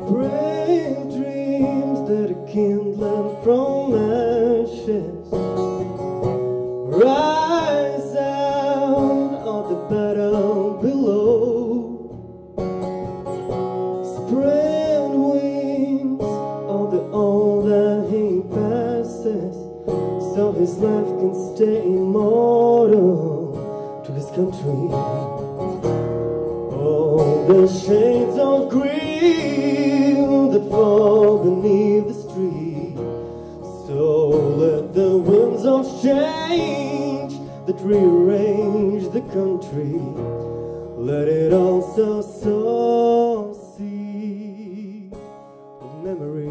Brave dreams that are kindling from ashes rise out of the battle below. Spread wings of the all that he passes, so his life can stay immortal to his country. All the shades of green that fall beneath the street, so let the winds of change that rearrange the country, let it also sow seed of memory.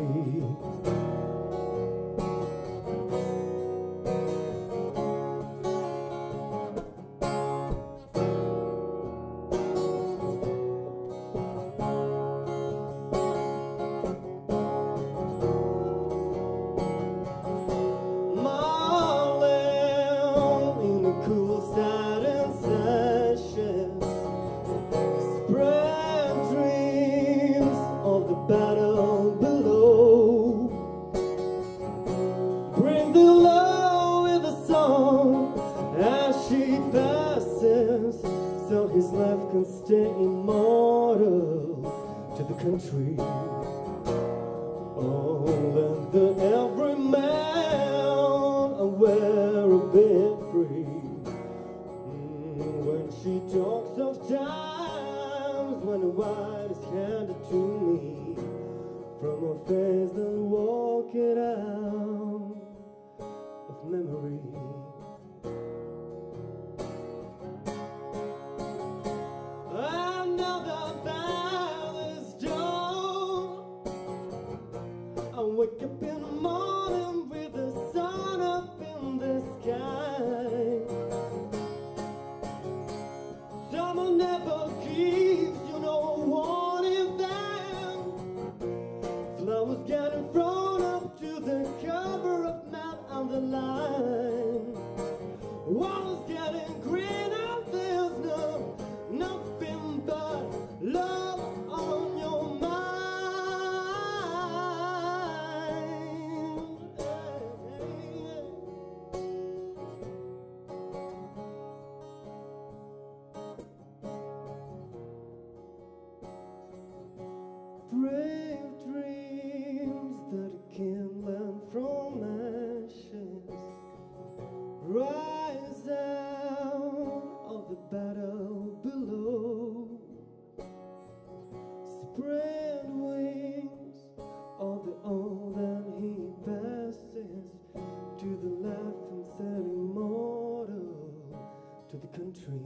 Battle below, bring the love with a song as she passes, so his life can stay immortal to the country. Oh, let the every man wear a bit free. When she talks of times when the white is handed to me, from a face that walk it out of memory. I know the battle is done. I wake up in the morning with the sun up in the sky. Summer never gives you no warning then. Flowers getting thrown up to the cover of Mount on the line. Walls getting greener, there's nothing but love on your mind. Brave dreams that can learn from ashes rise out of the battle below. Spread wings of the all that he passes, to the life and set immortal to the country.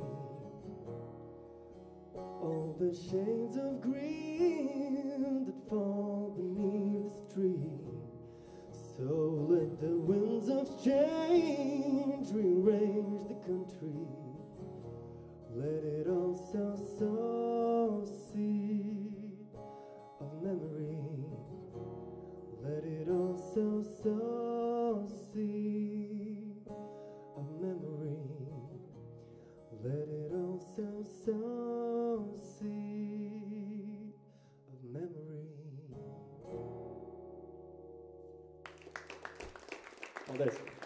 All the shades of green that fall beneath the tree, so let the winds of change rearrange the country, let it also sow seed of memory, let it also sow seed of memory, let it also sow seed of memory. Paldies!